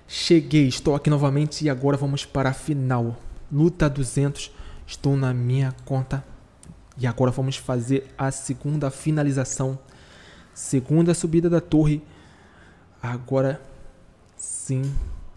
Cheguei, estou aqui novamente e agora vamos para a final. Luta 200, estou na minha conta. E agora vamos fazer a segunda finalização. Segunda subida da torre. Agora sim.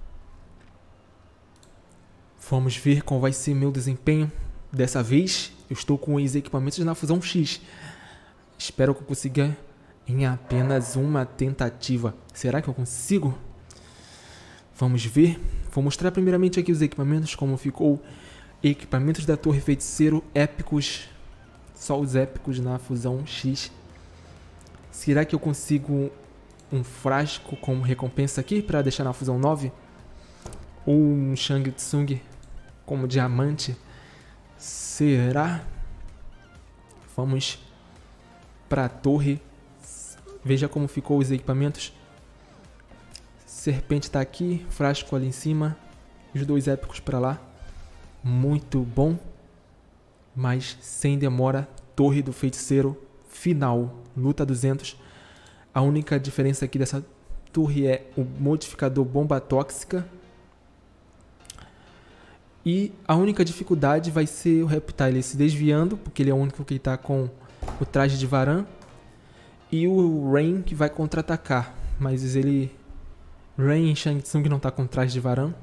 Vamos ver qual vai ser meu desempenho. Dessa vez eu estou com os equipamentos na fusão X. Espero que eu consiga em apenas uma tentativa. Será que eu consigo? Vamos ver. Vou mostrar primeiramente aqui os equipamentos, como ficou. Equipamentos da Torre Feiticeiro épicos. Só os épicos na fusão X. Será que eu consigo um frasco como recompensa aqui para deixar na fusão 9? Ou um Shang Tsung como diamante? Será? Vamos para a torre. Veja como ficou os equipamentos. Serpente está aqui, frasco ali em cima, os dois épicos para lá. Muito bom. Mas sem demora, Torre do Feiticeiro final, luta 200. A única diferença aqui dessa torre é o modificador bomba tóxica. E a única dificuldade vai ser o Reptile se desviando, porque ele é o único que está com o traje de Varan. E o Rain que vai contra-atacar, mas ele... Rain e Shang Tsung não está com traje de Varan.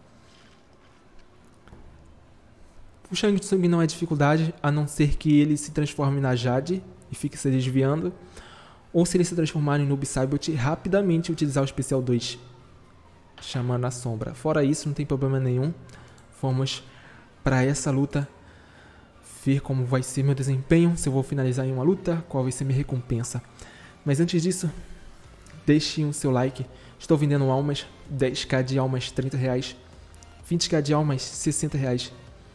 O Shang Tsung não é dificuldade, a não ser que ele se transforme na Jade e fique se desviando. Ou se ele se transformar em Noob Saibot, rapidamente utilizar o especial 2, chamando a sombra. Fora isso, não tem problema nenhum. Vamos para essa luta, ver como vai ser meu desempenho, se eu vou finalizar em uma luta, qual vai ser minha recompensa. Mas antes disso, deixe o seu like. Estou vendendo almas, 10k de almas, R$30, 20k de almas, R$60,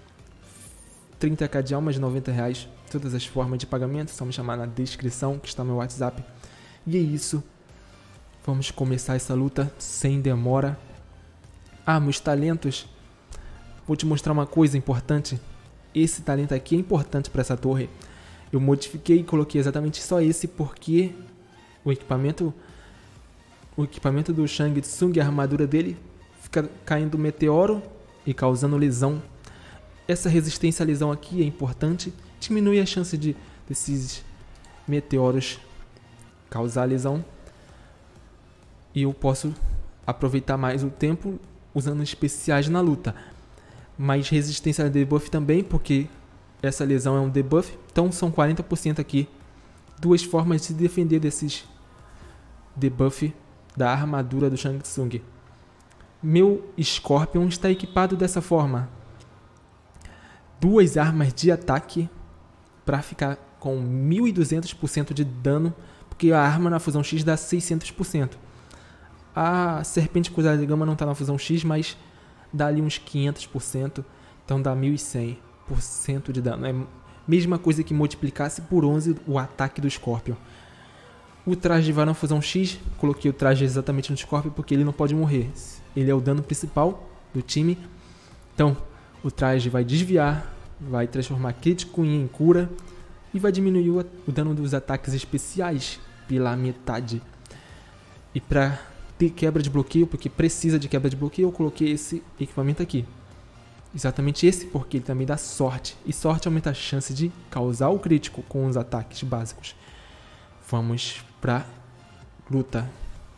30k de almas, R$90. Todas as formas de pagamento, só me chamar na descrição, que está no meu WhatsApp. E é isso. Vamos começar essa luta sem demora. Ah, meus talentos. Vou te mostrar uma coisa importante. Esse talento aqui é importante para essa torre. Eu modifiquei e coloquei exatamente só esse porque o equipamento do Shang Tsung, a armadura dele, fica caindo meteoro e causando lesão. Essa resistência à lesão aqui é importante. Diminui a chance desses meteoros causar lesão. E eu posso aproveitar mais o tempo usando especiais na luta. Mais resistência a debuff também, porque essa lesão é um debuff. Então são 40% aqui. Duas formas de se defender desses debuff da armadura do Shang Tsung. Meu Scorpion está equipado dessa forma. Duas armas de ataque para ficar com 1200% de dano, porque a arma na fusão X dá 600%. A Serpente Cruzada de Gama não está na fusão X, mas dá ali uns 500%, então dá 1100% de dano. É a mesma coisa que multiplicasse por 11 o ataque do Scorpion. O traje de Varan fusão X, coloquei o traje exatamente no Scorpion porque ele não pode morrer. Ele é o dano principal do time. Então, o traje vai desviar, vai transformar crítico em cura e vai diminuir o dano dos ataques especiais pela metade. E para ter quebra de bloqueio, porque precisa de quebra de bloqueio, eu coloquei esse equipamento aqui. Exatamente esse, porque ele também dá sorte. E sorte aumenta a chance de causar o crítico com os ataques básicos. Vamos pra luta.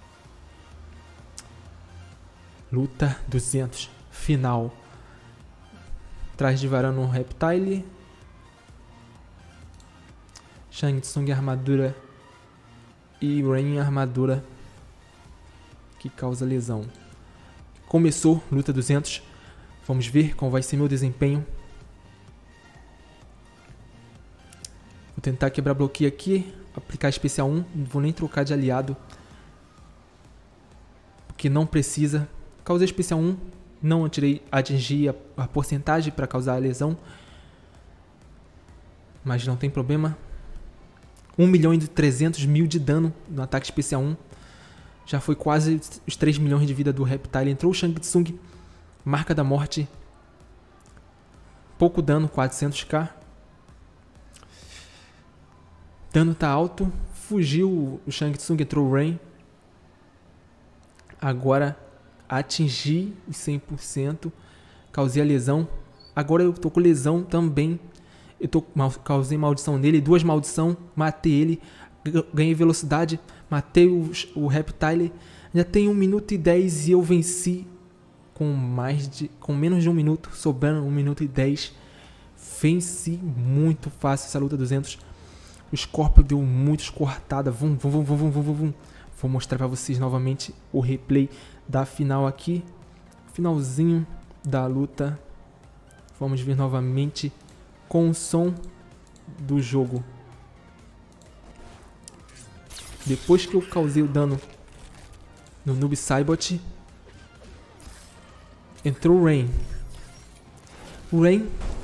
Luta 200. Final. Traje de Varan no Reptile. Shang Tsung armadura. E Rain armadura que causa lesão. Começou luta 200. Vamos ver como vai ser meu desempenho. Vou tentar quebrar bloqueio aqui. Aplicar especial 1. Não vou nem trocar de aliado, porque não precisa. Causei especial 1. Não atingi a porcentagem para causar a lesão, mas não tem problema. 1.300.000 de dano no ataque especial 1. Já foi quase os 3 milhões de vida do Reptile. Entrou o Shang Tsung. Marca da morte. Pouco dano, 400k. Dano tá alto. Fugiu o Shang Tsung, entrou o Rain. Agora Atingi os 100%. Causei a lesão. Agora eu tô com lesão também. Causei maldição nele. 2 maldição. Matei ele. Ganhei velocidade. Matei o Reptile. Já tem 1 minuto e 10 e eu venci com menos de 1 minuto. Sobrando 1 minuto e 10. Venci muito fácil essa luta 200. O Scorpion deu muito cortada. Vum. Vou mostrar pra vocês novamente o replay da final aqui. Finalzinho da luta. Vamos ver novamente com o som do jogo. Depois que eu causei o dano no Noob Saibot, entrou o Rain. O Rain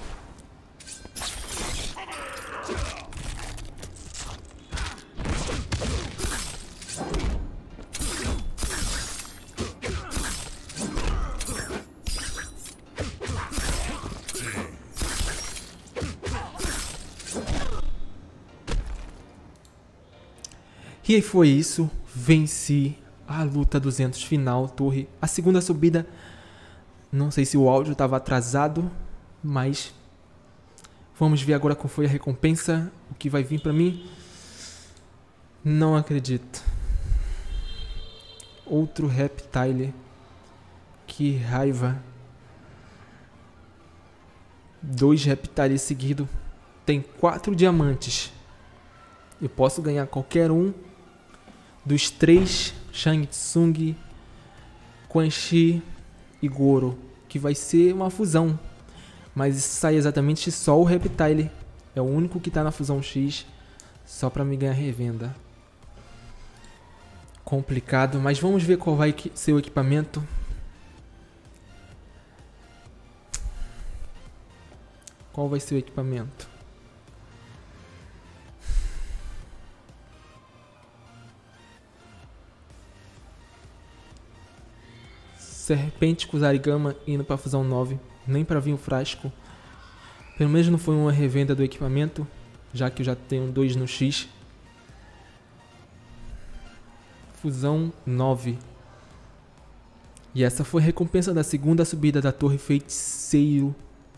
e aí foi isso, venci a luta 200 final, torre. A segunda subida, não sei se o áudio estava atrasado, mas vamos ver agora qual foi a recompensa, o que vai vir para mim. Não acredito. Outro Reptile, que raiva. 2 Reptiles seguidos, tem 4 diamantes. Eu posso ganhar qualquer um dos 3 Shang Tsung, Quan Chi e Goro, que vai ser uma fusão. Mas sai exatamente só o Reptile. É o único que tá na fusão X, só pra me ganhar revenda. Complicado, mas vamos ver qual vai ser o equipamento. Qual vai ser o equipamento? Serpente Kusarigama indo para fusão 9, nem para vir o frasco. Pelo menos não foi uma revenda do equipamento, já que eu já tenho 2 no X. Fusão 9. E essa foi a recompensa da segunda subida da Torre Feiticeiro.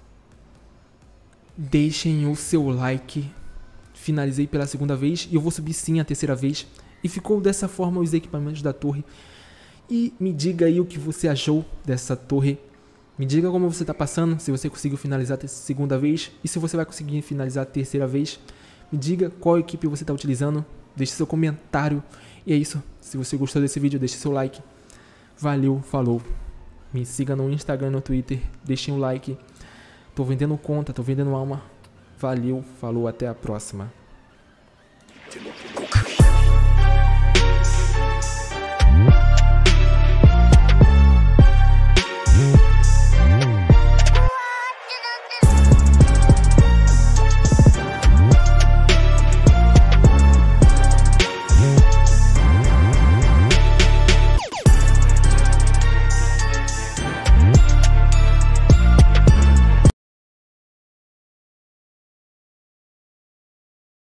Deixem o seu like. Finalizei pela segunda vez e eu vou subir sim a terceira vez. E ficou dessa forma os equipamentos da torre. E me diga aí o que você achou dessa torre. Me diga como você está passando, se você conseguiu finalizar a segunda vez e se você vai conseguir finalizar a terceira vez. Me diga qual equipe você está utilizando, deixe seu comentário. E é isso, se você gostou desse vídeo, deixe seu like. Valeu, falou. Me siga no Instagram e no Twitter, deixem o like. Tô vendendo conta, tô vendendo alma. Valeu, falou, até a próxima.